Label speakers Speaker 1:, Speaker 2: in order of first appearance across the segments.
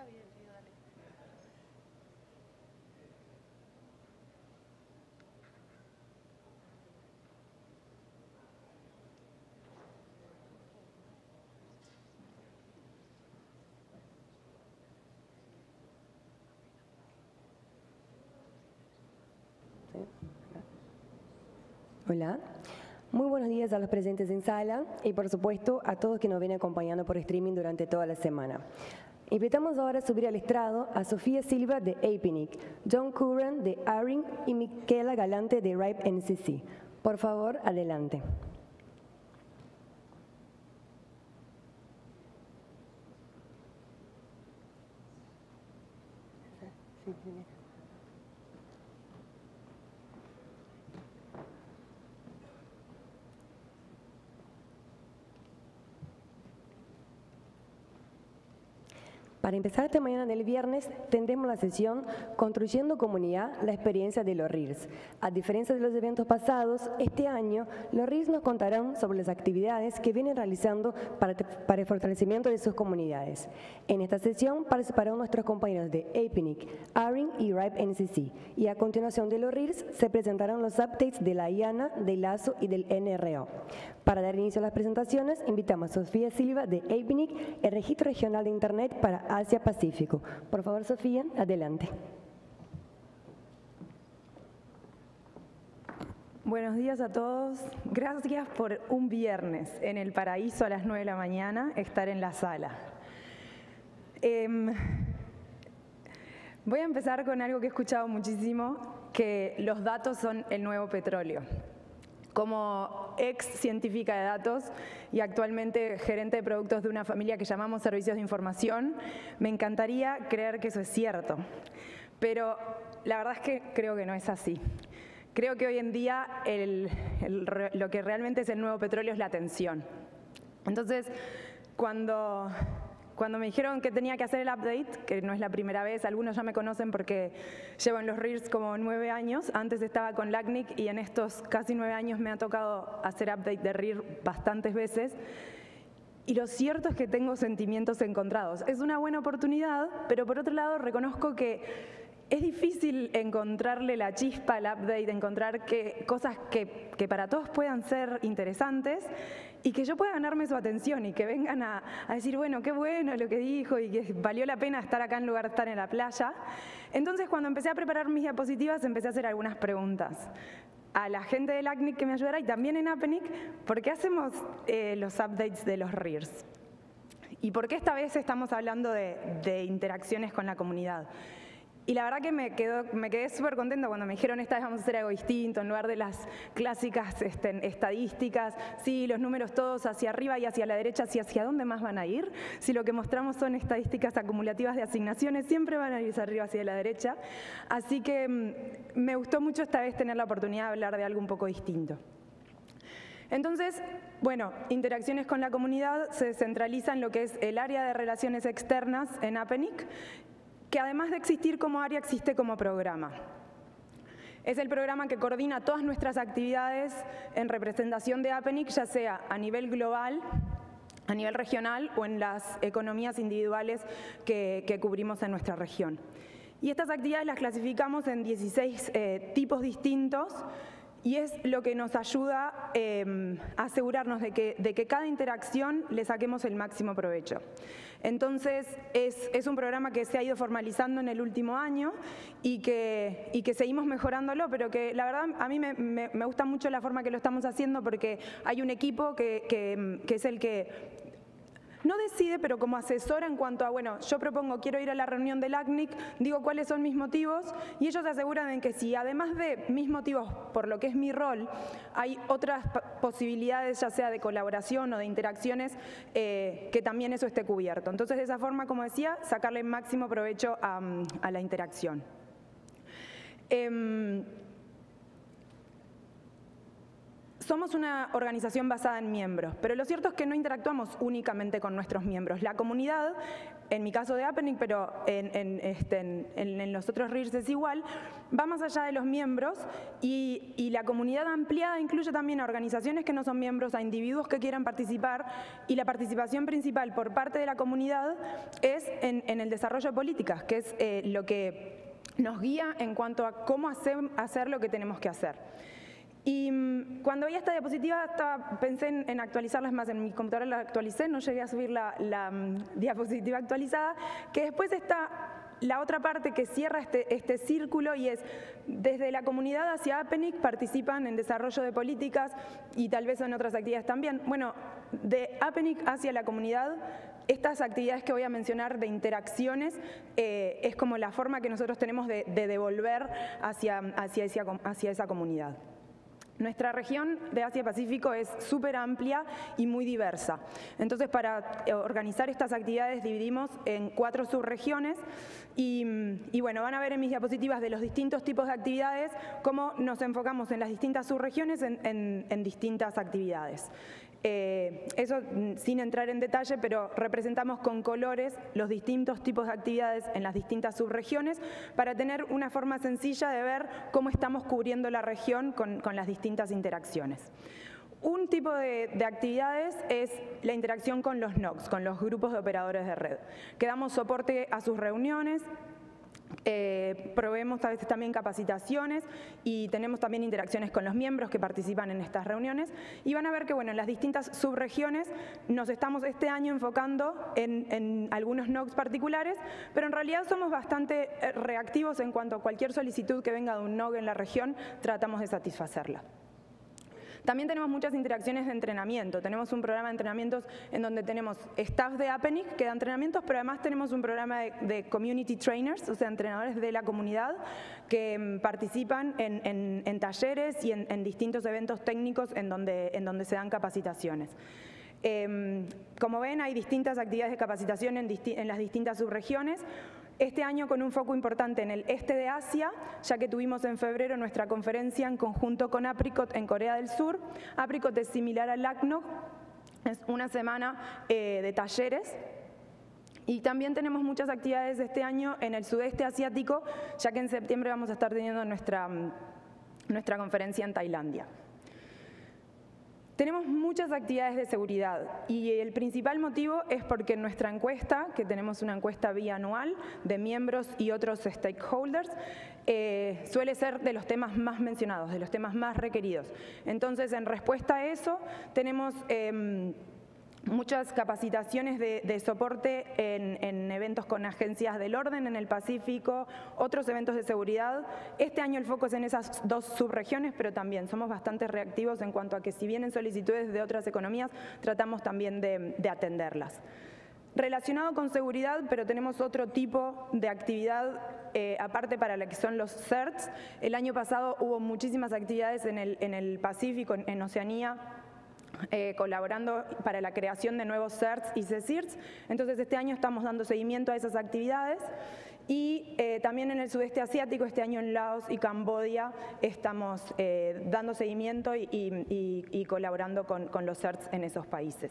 Speaker 1: Hola, muy buenos días a los presentes en sala y por supuesto a todos que nos vienen acompañando por streaming durante toda la semana. Invitamos ahora a subir al estrado a Sofía Silva de APNIC, John Curran de ARING y Miquela Galante de RIPE NCC. Por favor, adelante. Para empezar esta mañana del viernes, tendremos la sesión Construyendo Comunidad, la experiencia de los RIRS. A diferencia de los eventos pasados, este año los RIRS nos contarán sobre las actividades que vienen realizando para el fortalecimiento de sus comunidades. En esta sesión participarán nuestros compañeros de APNIC, ARING y RIPE NCC. Y a continuación de los RIRS se presentarán los updates de la IANA, del LASO y del NRO. Para dar inicio a las presentaciones, invitamos a Sofía Silva de APNIC, el Registro Regional de Internet para Asia-Pacífico. Por favor, Sofía, adelante.
Speaker 2: Buenos días a todos. Gracias por un viernes en el paraíso a las 9 de la mañana estar en la sala. Voy a empezar con algo que he escuchado muchísimo, que los datos son el nuevo petróleo. Como ex científica de datos y actualmente gerente de productos de una familia que llamamos Servicios de Información, me encantaría creer que eso es cierto, pero la verdad es que creo que no es así. Creo que hoy en día lo que realmente es el nuevo petróleo es la atención. Entonces, cuando me dijeron que tenía que hacer el update, que no es la primera vez, algunos ya me conocen porque llevo en los RIRS como 9 años, antes estaba con LACNIC y en estos casi 9 años me ha tocado hacer update de RIR bastantes veces, y lo cierto es que tengo sentimientos encontrados. Es una buena oportunidad, pero por otro lado reconozco que es difícil encontrarle la chispa al update, encontrar cosas que para todos puedan ser interesantes y que yo pueda ganarme su atención y que vengan a decir, bueno, qué bueno lo que dijo y que valió la pena estar acá en lugar de estar en la playa. Entonces, cuando empecé a preparar mis diapositivas, empecé a hacer algunas preguntas a la gente de LACNIC que me ayudara y también en APNIC, ¿por qué hacemos los updates de los RIRS? ¿Y por qué esta vez estamos hablando de interacciones con la comunidad? Y la verdad que me quedé súper contenta cuando me dijeron esta vez vamos a hacer algo distinto, en lugar de las clásicas estadísticas, sí, los números todos hacia arriba y hacia la derecha, ¿hacia dónde más van a ir? Si lo que mostramos son estadísticas acumulativas de asignaciones, siempre van a ir hacia arriba, hacia la derecha. Así que me gustó mucho esta vez tener la oportunidad de hablar de algo un poco distinto. Entonces, bueno, interacciones con la comunidad se centraliza en lo que es el área de relaciones externas en APNIC, que además de existir como área, existe como programa. Es el programa que coordina todas nuestras actividades en representación de APNIC, ya sea a nivel global, a nivel regional o en las economías individuales que cubrimos en nuestra región. Y estas actividades las clasificamos en 16 tipos distintos, y es lo que nos ayuda a asegurarnos de que cada interacción le saquemos el máximo provecho. Entonces, es un programa que se ha ido formalizando en el último año y que seguimos mejorándolo, pero que la verdad a mí me gusta mucho la forma que lo estamos haciendo porque hay un equipo que es el que no decide, pero como asesora en cuanto a, bueno, yo propongo, quiero ir a la reunión del LACNIC, digo cuáles son mis motivos y ellos se aseguran de que si además de mis motivos por lo que es mi rol, hay otras posibilidades ya sea de colaboración o de interacciones, que también eso esté cubierto. Entonces de esa forma, como decía, sacarle máximo provecho a la interacción. Somos una organización basada en miembros, pero lo cierto es que no interactuamos únicamente con nuestros miembros. La comunidad en mi caso de Happening, pero en los otros RIRS es igual, va más allá de los miembros y la comunidad ampliada incluye también a organizaciones que no son miembros, a individuos que quieran participar, y la participación principal por parte de la comunidad es en el desarrollo de políticas, que es lo que nos guía en cuanto a cómo hacer lo que tenemos que hacer. Y cuando vi esta diapositiva pensé en actualizarlas más, en mi computadora la actualicé, no llegué a subir la diapositiva actualizada, que después está la otra parte que cierra este círculo y es, desde la comunidad hacia Happening participan en desarrollo de políticas y tal vez en otras actividades también. Bueno, de Happening hacia la comunidad, estas actividades que voy a mencionar de interacciones es como la forma que nosotros tenemos de devolver hacia esa comunidad. Nuestra región de Asia-Pacífico es súper amplia y muy diversa. Entonces, para organizar estas actividades dividimos en 4 subregiones y bueno, van a ver en mis diapositivas de los distintos tipos de actividades cómo nos enfocamos en las distintas subregiones en distintas actividades. Eso sin entrar en detalle, pero representamos con colores los distintos tipos de actividades en las distintas subregiones para tener una forma sencilla de ver cómo estamos cubriendo la región con las distintas interacciones. Un tipo de actividades es la interacción con los NOCs, con los grupos de operadores de red, que damos soporte a sus reuniones. Proveemos a veces también capacitaciones y tenemos también interacciones con los miembros que participan en estas reuniones y van a ver que bueno, en las distintas subregiones nos estamos este año enfocando en algunos NOCs particulares, pero en realidad somos bastante reactivos en cuanto a cualquier solicitud que venga de un NOC en la región, tratamos de satisfacerla. También tenemos muchas interacciones de entrenamiento. Tenemos un programa de entrenamientos en donde tenemos staff de Happening que da entrenamientos, pero además tenemos un programa de community trainers, o sea, entrenadores de la comunidad que participan en talleres y en distintos eventos técnicos en donde se dan capacitaciones. Como ven, hay distintas actividades de capacitación en las distintas subregiones. Este año con un foco importante en el este de Asia, ya que tuvimos en febrero nuestra conferencia en conjunto con Apricot en Corea del Sur. Apricot es similar al ACNOC, es una semana de talleres. Y también tenemos muchas actividades este año en el sudeste asiático, ya que en septiembre vamos a estar teniendo nuestra conferencia en Tailandia. Tenemos muchas actividades de seguridad y el principal motivo es porque en nuestra encuesta, que tenemos una encuesta bianual de miembros y otros stakeholders, suele ser de los temas más mencionados, de los temas más requeridos. Entonces, en respuesta a eso, tenemos muchas capacitaciones de soporte en eventos con agencias del orden en el Pacífico, otros eventos de seguridad. Este año el foco es en esas 2 subregiones, pero también somos bastante reactivos en cuanto a que si vienen solicitudes de otras economías, tratamos también de atenderlas. Relacionado con seguridad, pero tenemos otro tipo de actividad aparte para la que son los CERTs. El año pasado hubo muchísimas actividades en el Pacífico, en Oceanía, colaborando para la creación de nuevos CERTs y CECIRTs. Entonces este año estamos dando seguimiento a esas actividades y también en el sudeste asiático, este año en Laos y Camboya estamos dando seguimiento y colaborando con los CERTs en esos países.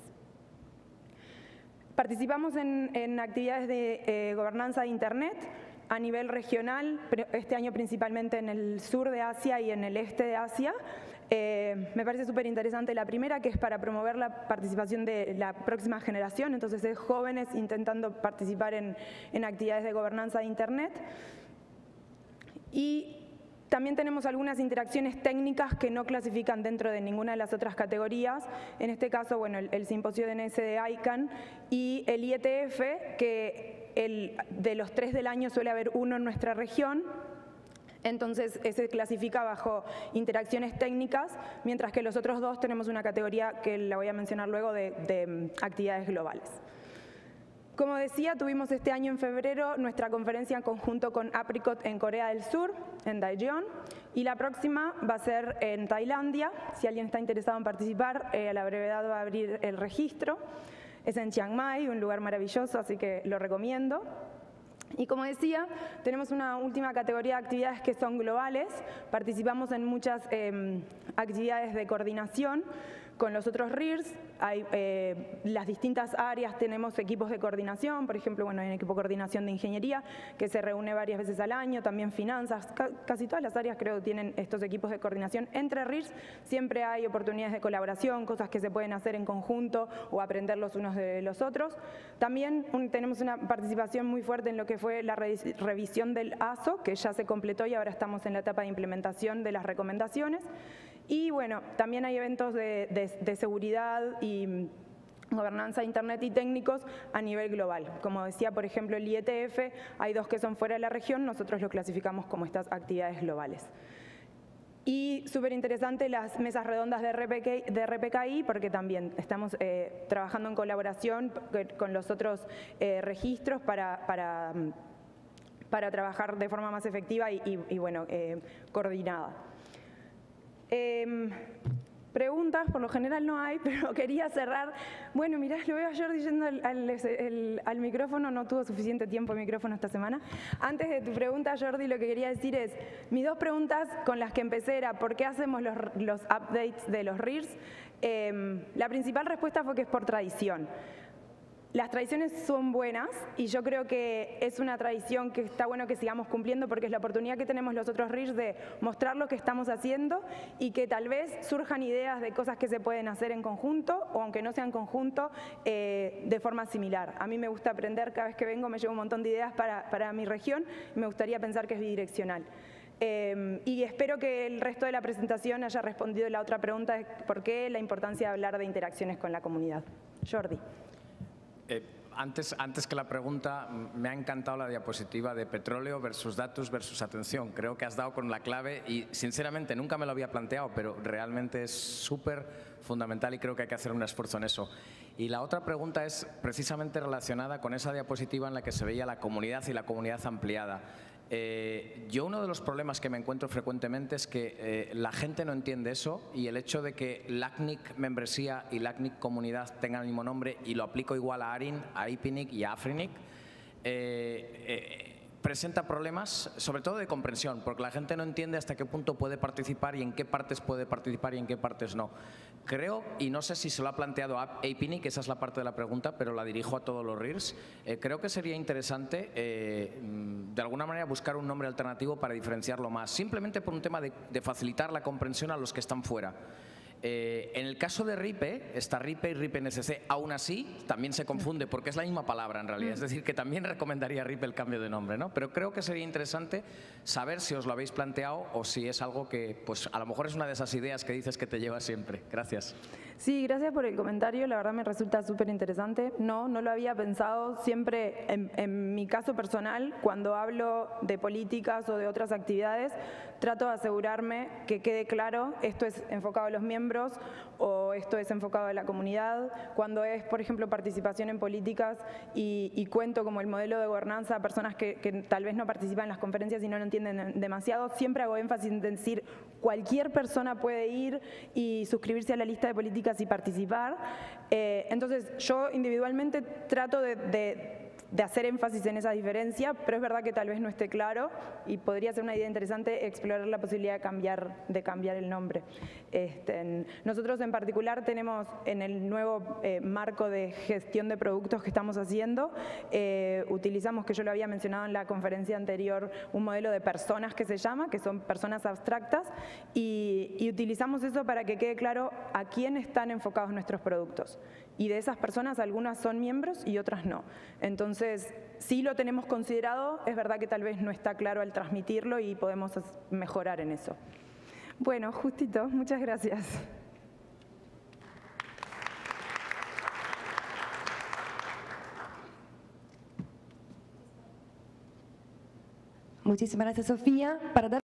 Speaker 2: Participamos en actividades de gobernanza de Internet a nivel regional, pero este año principalmente en el sur de Asia y en el este de Asia. Me parece súper interesante la primera, que es para promover la participación de la próxima generación, entonces es jóvenes intentando participar en actividades de gobernanza de Internet. Y también tenemos algunas interacciones técnicas que no clasifican dentro de ninguna de las otras categorías. En este caso, bueno, el simposio de NS de ICANN y el IETF, que de los 3 del año suele haber uno en nuestra región. Entonces, ese clasifica bajo interacciones técnicas, mientras que los otros 2 tenemos una categoría que la voy a mencionar luego de actividades globales. Como decía, tuvimos este año en febrero nuestra conferencia en conjunto con Apricot en Corea del Sur, en Daejeon, y la próxima va a ser en Tailandia. Si alguien está interesado en participar, a la brevedad va a abrir el registro. Es en Chiang Mai, un lugar maravilloso, así que lo recomiendo. Y como decía, tenemos una última categoría de actividades que son globales. Participamos en muchas actividades de coordinación, con los otros RIRs. Hay las distintas áreas, tenemos equipos de coordinación, por ejemplo, bueno, hay un equipo de coordinación de ingeniería que se reúne varias veces al año, también finanzas, casi todas las áreas creo tienen estos equipos de coordinación entre RIRs. Siempre hay oportunidades de colaboración, cosas que se pueden hacer en conjunto o aprender los unos de los otros. También tenemos una participación muy fuerte en lo que fue la revisión del ASO, que ya se completó y ahora estamos en la etapa de implementación de las recomendaciones. Y bueno, también hay eventos de seguridad y gobernanza de Internet y técnicos a nivel global. Como decía, por ejemplo, el IETF, hay 2 que son fuera de la región, nosotros lo clasificamos como estas actividades globales. Y súper interesante las mesas redondas de RPKI, porque también estamos trabajando en colaboración con los otros registros para trabajar de forma más efectiva y bueno, coordinada. Preguntas, por lo general no hay, pero quería cerrar. Bueno, mirá, lo veo a Jordi yendo al micrófono, no tuvo suficiente tiempo el micrófono esta semana. Antes de tu pregunta, Jordi, lo que quería decir es, mis 2 preguntas con las que empecé era, ¿por qué hacemos los updates de los RIRs? La principal respuesta fue que es por tradición. Las tradiciones son buenas y yo creo que es una tradición que está bueno que sigamos cumpliendo porque es la oportunidad que tenemos los otros RIRs de mostrar lo que estamos haciendo y que tal vez surjan ideas de cosas que se pueden hacer en conjunto o aunque no sean conjunto, de forma similar. A mí me gusta aprender, cada vez que vengo me llevo un montón de ideas para mi región y me gustaría pensar que es bidireccional. Y espero que el resto de la presentación haya respondido la otra pregunta, ¿por qué la importancia de hablar de interacciones con la comunidad? Jordi.
Speaker 3: Antes que la pregunta, me ha encantado la diapositiva de petróleo versus datos versus atención. Creo que has dado con la clave y, sinceramente, nunca me lo había planteado, pero realmente es súper fundamental y creo que hay que hacer un esfuerzo en eso. Y la otra pregunta es precisamente relacionada con esa diapositiva en la que se veía la comunidad y la comunidad ampliada. Yo uno de los problemas que me encuentro frecuentemente es que la gente no entiende eso y el hecho de que LACNIC membresía y LACNIC comunidad tengan el mismo nombre y lo aplico igual a ARIN, a IPINIC y a AFRINIC, presenta problemas, sobre todo de comprensión, porque la gente no entiende hasta qué punto puede participar y en qué partes puede participar y en qué partes no. Creo, y no sé si se lo ha planteado a IPINIC, esa es la parte de la pregunta, pero la dirijo a todos los RIRs, creo que sería interesante de alguna manera buscar un nombre alternativo para diferenciarlo más, simplemente por un tema de facilitar la comprensión a los que están fuera. En el caso de RIPE, está RIPE y RIPE NSC, aún así también se confunde porque es la misma palabra en realidad, es decir, que también recomendaría a RIPE el cambio de nombre, ¿no? Pero creo que sería interesante saber si os lo habéis planteado o si es algo que, pues a lo mejor es una de esas ideas que dices que te lleva siempre. Gracias.
Speaker 2: Sí, gracias por el comentario, la verdad me resulta súper interesante. No lo había pensado. Siempre, en mi caso personal, cuando hablo de políticas o de otras actividades, trato de asegurarme que quede claro, esto es enfocado a los miembros o esto es enfocado a la comunidad. Cuando es, por ejemplo, participación en políticas y cuento como el modelo de gobernanza a personas que tal vez no participan en las conferencias y no lo entienden demasiado, siempre hago énfasis en decir cualquier persona puede ir y suscribirse a la lista de políticas y participar. Entonces, yo individualmente trato de hacer énfasis en esa diferencia, pero es verdad que tal vez no esté claro y podría ser una idea interesante explorar la posibilidad de cambiar el nombre. Nosotros en particular tenemos en el nuevo marco de gestión de productos que estamos haciendo, utilizamos, que yo lo había mencionado en la conferencia anterior, un modelo de personas que se llama, que son personas abstractas, y utilizamos eso para que quede claro a quién están enfocados nuestros productos. Y de esas personas algunas son miembros y otras no. Entonces, sí lo tenemos considerado, es verdad que tal vez no está claro al transmitirlo y podemos mejorar en eso. Bueno, justito, muchas gracias.
Speaker 1: Muchísimas gracias, Sofía. Para dar